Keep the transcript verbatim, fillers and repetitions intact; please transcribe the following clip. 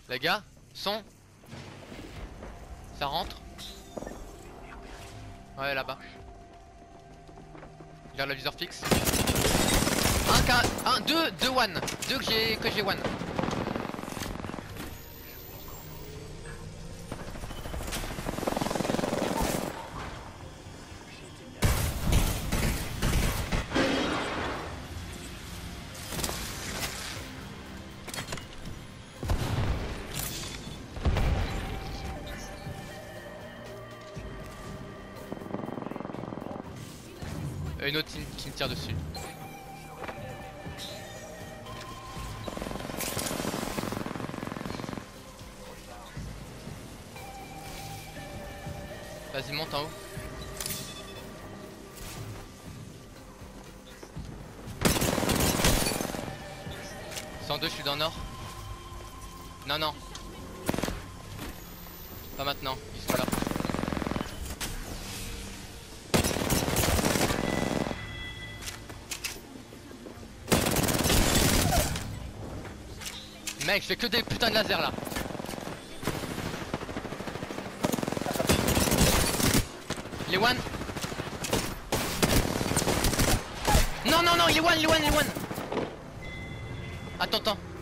Les gars, son. Ça rentre. Ouais, là-bas. Vers le viseur fixe. Un K, un, deux, deux one. Deux que j'ai que j'ai one. Euh, Une autre qui, qui me tire dessus. Vas-y, monte en haut. cent deux, je suis dans le nord. Non, non. Pas maintenant, ils sont là. Mec, je fais que des putains de lasers là. Il est one. Non, non, non, il est one, il est one, il est one. Attends, attends.